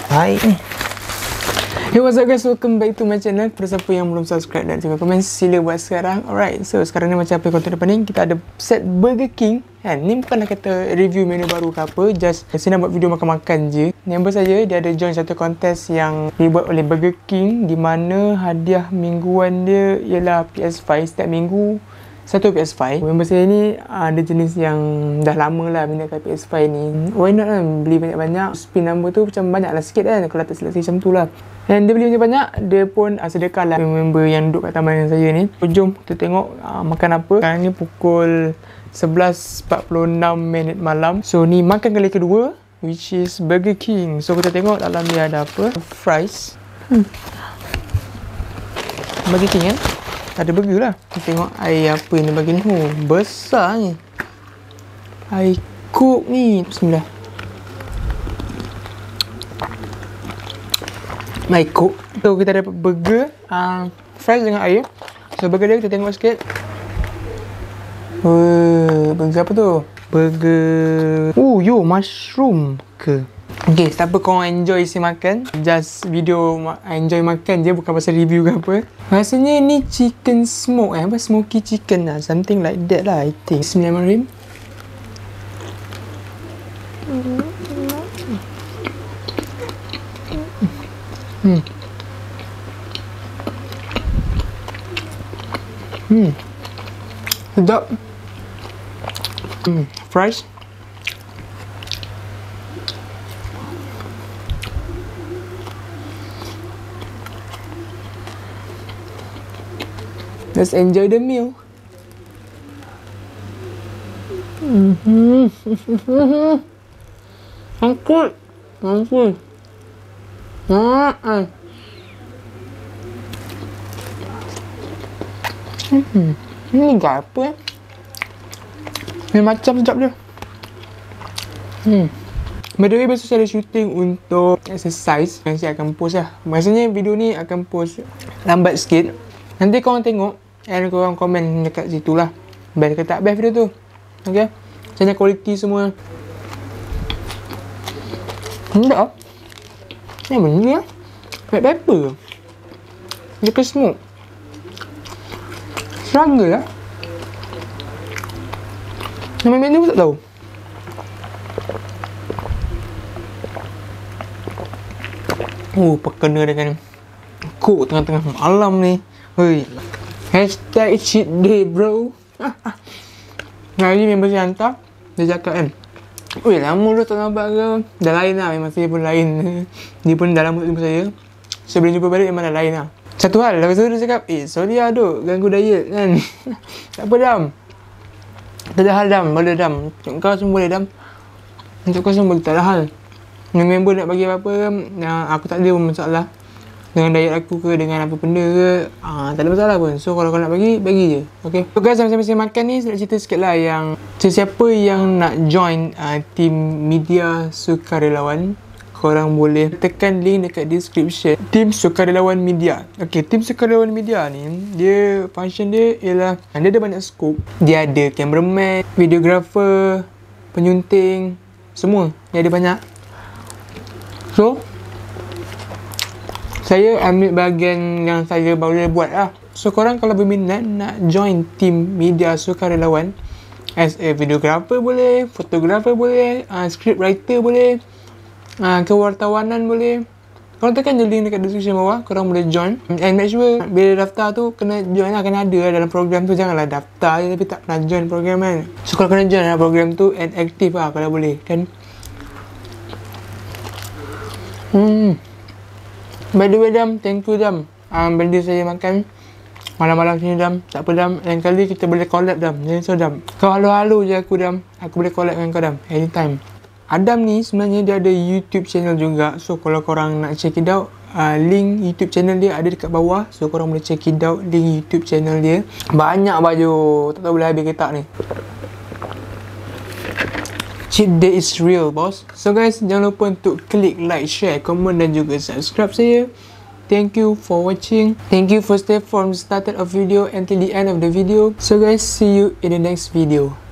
Hai. Hey, what's up guys, welcome back to my channel. Kepada siapa yang belum subscribe dan juga komen, sila buat sekarang. Alright, so sekarang ni macam apa konten depan ni, kita ada set Burger King kan. Ni bukanlah kata review menu baru ke apa, just saya nak buat video makan-makan je. Member saya, dia ada join satu kontes yang dibuat oleh Burger King, di mana hadiah mingguan dia ialah PS5 setiap minggu. Satu PS5. Member saya ni ada jenis yang dah lama lah minatkan PS5 ni. Why not kan, beli banyak-banyak. Spin number tu macam banyak lah sikit kan, kalau tak silap saya macam tu lah. Dan dia beli banyak-banyak, dia pun sedekah lah member yang duduk kat taman saya ni. Jom kita tengok makan apa. Sekarang ni pukul 11.46 malam. So ni makan kali kedua, which is Burger King. So kita tengok dalam dia ada apa. Fries. Burger King kan, ada burger lah. Kita tengok air apa yang dia bagi ni. Oh, besar ni. Air Coke ni. Bismillah. Air Coke. So, kita dapat burger, fries dengan air. So, burger dia kita tengok sikit. Burger apa tu? Burger... mushroom ke? Okay, siapa korang enjoy si makan, just video enjoy makan je, bukan pasal review ke apa. Rasanya ni chicken smoke apa, smoky chicken lah, something like that lah I think. Bismillahirrahmanirrahim. Sedap. Fries. Let's enjoy the meal. Angkut. Ini apa ya? Ini macam sedap dia. By the way, besok saya ada shooting untuk exercise yang saya akan post lah. Maksudnya video ni akan post lambat sikit. Nanti korang tengok dan korang komen dekat situ lah, best ke tak best video tu. Okay, macam kualiti semua. Sedap. Ni benda ni lah, black pepper dia ke smoke. Struggle lah. Nama menu pun tak tahu. Perkena dengan Coke tengah-tengah malam ni. Hei, hashtag cheat day bro. Hari ni member saya hantar, dia cakap kan, lama dah tak nampak ke. Dah lain lah, memang saya pun lain. Dia pun dah lama tak jumpa saya. Sebelum jumpa balik memang dah lain lah. Satu hal, lepas tu dia cakap, sorry lah duk, ganggu diet kan. Tak apa Dam, tak ada hal Dam, boleh Dam. Untuk kau semua boleh Dam, untuk kau semua boleh, tak ada hal. Member nak bagi apa-apa, aku tak ada pun masalah dengan diet aku ke, dengan apa benda ke, tak ada masalah pun. So kalau kau nak bagi je. Okay, so guys, sambil saya makan ni, saya nak cerita sikit lah yang sesiapa yang nak join team media sukarelawan, korang boleh tekan link dekat description. Team Sukarelawan Media. Okay, Team Sukarelawan Media ni, dia function dia ialah, dia ada banyak scope. Dia ada cameraman, videographer, penyunting, semua. Dia ada banyak. So saya ambil bahagian yang saya boleh buat lah. So korang kalau berminat nak join team media sukarelawan, as a videographer boleh, fotografer boleh, script writer boleh, kewartawanan boleh, korang tekan je link dekat description bawah, korang boleh join. And make sure bila daftar tu kena join lah, kena ada lah dalam program tu. Janganlah daftar je tapi tak pernah join program kan. So kalau kena join lah program tu and aktif lah kalau boleh kan. By the way Dam, thank you Dam, benda saya makan malam-malam sini Dam. Tak apa Dam, lain kali kita boleh collab Dam. Jadi so Dam, kau halo-halo je aku Dam, aku boleh collab dengan kau Dam, anytime. Adam ni sebenarnya dia ada YouTube channel juga. So kalau korang nak check it out, link YouTube channel dia ada dekat bawah. So korang boleh check it out, link YouTube channel dia. Banyak baju, tak tahu boleh habis ke tak ni. Cheat day is real boss. So guys, jangan lupa untuk klik like, share, komen dan juga subscribe saya. Thank you for watching. Thank you for stay from the start of video until the end of the video. So guys, see you in the next video.